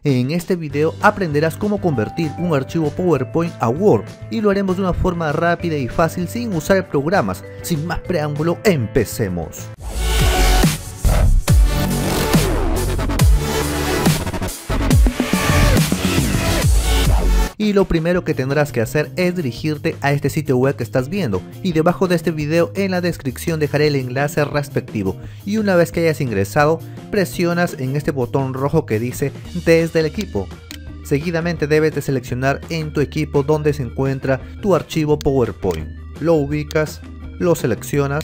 En este video aprenderás cómo convertir un archivo PowerPoint a Word y lo haremos de una forma rápida y fácil sin usar programas. Sin más preámbulo, empecemos. Y lo primero que tendrás que hacer es dirigirte a este sitio web que estás viendo, y debajo de este video en la descripción dejaré el enlace respectivo, y una vez que hayas ingresado presionas en este botón rojo que dice desde el equipo. Seguidamente debes de seleccionar en tu equipo donde se encuentra tu archivo PowerPoint, lo ubicas, lo seleccionas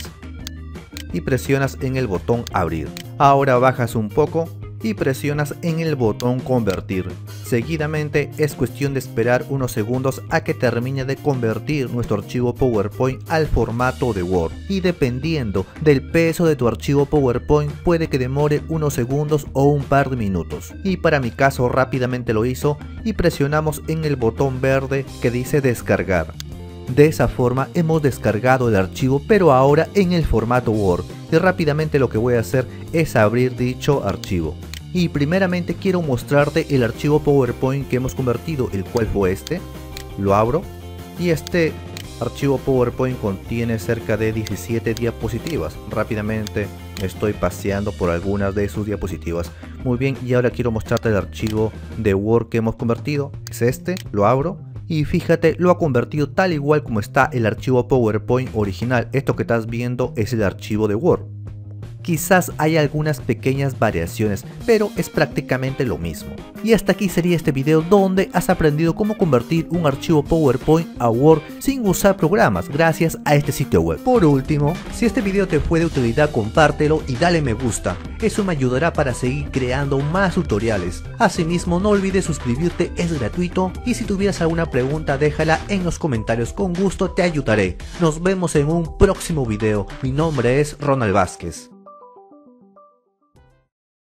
y presionas en el botón abrir. Ahora bajas un poco y presionas en el botón convertir. Seguidamente es cuestión de esperar unos segundos a que termine de convertir nuestro archivo PowerPoint al formato de Word, y dependiendo del peso de tu archivo PowerPoint puede que demore unos segundos o un par de minutos, y para mi caso rápidamente lo hizo y presionamos en el botón verde que dice descargar. De esa forma hemos descargado el archivo, pero ahora en el formato Word, y rápidamente lo que voy a hacer es abrir dicho archivo. Y primeramente quiero mostrarte el archivo PowerPoint que hemos convertido, el cual fue este. Lo abro y este archivo PowerPoint contiene cerca de 17 diapositivas. Rápidamente estoy paseando por algunas de sus diapositivas. Muy bien, y ahora quiero mostrarte el archivo de Word que hemos convertido. Es este, lo abro. Y fíjate, lo ha convertido tal igual como está el archivo PowerPoint original. Esto que estás viendo es el archivo de Word. Quizás haya algunas pequeñas variaciones, pero es prácticamente lo mismo. Y hasta aquí sería este video donde has aprendido cómo convertir un archivo PowerPoint a Word sin usar programas gracias a este sitio web. Por último, si este video te fue de utilidad, compártelo y dale me gusta. Eso me ayudará para seguir creando más tutoriales. Asimismo, no olvides suscribirte, es gratuito, y si tuvieras alguna pregunta déjala en los comentarios, con gusto te ayudaré. Nos vemos en un próximo video. Mi nombre es Ronald Vázquez.